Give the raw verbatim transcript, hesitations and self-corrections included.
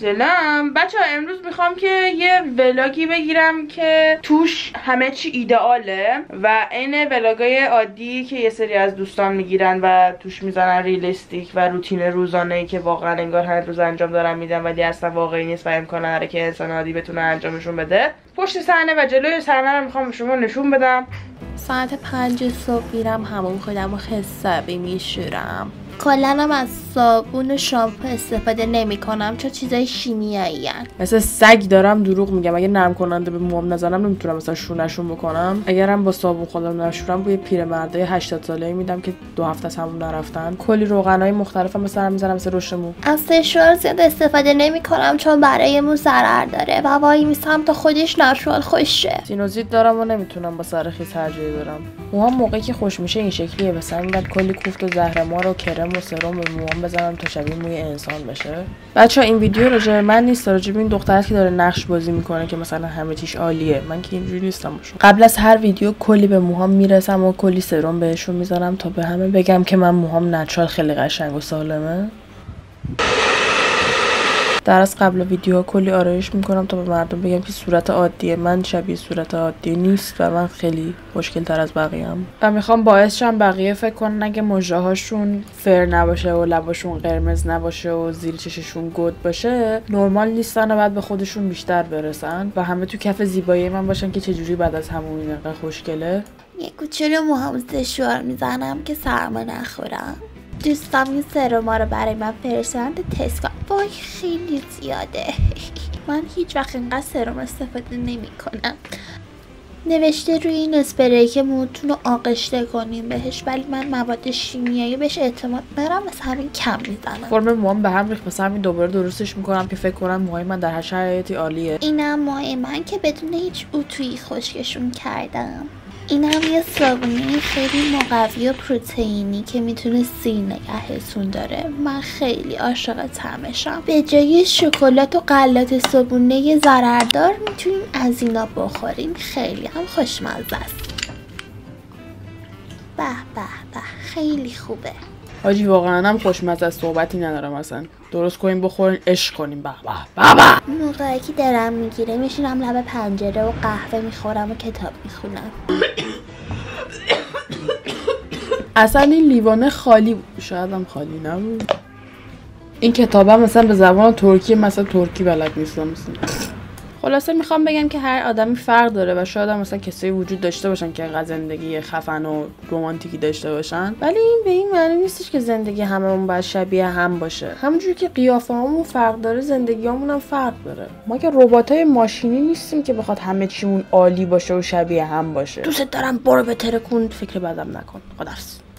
سلام بچه ها، امروز میخوام که یه ولاگی بگیرم که توش همه چی ایدئاله و این ولاگای عادی که یه سری از دوستان میگیرن و توش میزنن ریلیستیک و روتین روزانه ای که واقعا انگار هر روز انجام دارن میدن ولی اصلا واقعی نیست و امکان نداره که انسان عادی بتونه انجامشون بده. پشت صحنه و جلوی صحنه رو میخوام به شما نشون بدم. ساعت پنج صبح میرم همون خودم رو حسابی میشورم. کلنم از صابون و شامپو استفاده نمی کنم چون چیزای شیمیایی هن. مثل سگ دارم دروغ میگم. اگه نرم کننده به موام نزنم نمیتونم مثلا شونشون بکنم. اگرم با صابون خودم نشورم بوی پیرمردای هشتاد ساله‌ای میدم که دو هفته از همون نرفتن. کلی روغنای مختلف مثلا میذارم مثل رشد مو. از سشوار زیاد استفاده نمی کنم چون برای مو ضرر داره و وای میسم تا خودش نچرال خوش شه. سینوزیت دارم و نمیتونم با سرخیز هر جایی برم. موهام موقعی که خوش میشه این شکلیه. مثلا میاد کلی کوفت و زهرمار و کرم و سرم به موام بزنم تا شبیه موی انسان بشه. بچه‌ها این ویدیو راجع به من نیست، راجع به این دختری که داره نقش بازی میکنه که مثلا همه چیش عالیه. من که اینجوری نیستم باشم. قبل از هر ویدیو کلی به موهام میرسم و کلی سرم بهشون میذارم تا به همه بگم که من موهام نچرال خیلی قشنگ و سالمه. در از قبل ویدیوها کلی آرایش میکنم تا به مردم بگم که صورت عادیه. من شبیه صورت عادی نیست و من خیلی مشکل تر از بقیه ام و میخوام باعث شم بقیه فکر کنن اگه مژه هاشون فر نباشه و لباشون قرمز نباشه و زیر چششون گود باشه نرمال نیستن و بعد به خودشون بیشتر برسن و همه تو کف زیبایی من باشن که چجوری بعد از همون این انقدر خوشگله. یه کوچولو موهام سشوار میزنم که سرما نخورم. دوستم این سرما رو برای من فرستادن تست کنم. وای خیلی زیاده. من هیچ وقت اینقدر سرم استفاده نمی کنم. نوشته روی این اسپری که موتون رو آغشته کنیم بهش ولی من مواد شیمیایی بهش اعتماد ندارم از همین کم میزنم. فرم موام به هم ریخت مثلا همین دوباره درستش میکنم که فکر کنم موهای من در هر شرایطی عالیه. اینم موهای من که بدون هیچ اتویی خشکشون کردم. این هم یه صابونه خیلی مقوی و پروتئینی که میتونه سیر نگهتون داره. من خیلی عاشق طعمشم. به جای شکلات و غلات صابونه ضرردار میتونین از اینا بخورین. خیلی هم خوشمزه است. به به به خیلی خوبه. حاجی واقعا هم خوشمزه است، صحبتی ندارم اصلا. درست کنیم بخورین عشق کنیم. به به به به. موقعی که دلم میگیره میشینم لب پنجره و قهوه میخورم و کتاب میخونم. اصلا این لیوانه خالی بود. شاید هم خالی نبود. این کتابم مثلا به زبان ترکی مثلا ترکی بلد نیستم مثلا. خلاصه میخوام بگم که هر آدمی فرق داره و شاید هم مثلا کسایی وجود داشته باشن که انقدر زندگی خفن و رمانتیکی داشته باشن ولی این به این معنی نیستش که زندگی هممون باید شبیه هم باشه. همونجوری که قیافه همون فرق داره زندگیامون هم فرق داره. ما که رباتای ماشینی نیستیم که بخواد همه چیمون عالی باشه و شبیه هم باشه. دوست دارم برو بهتره کن، فکر بدم نکن. خداحافظ.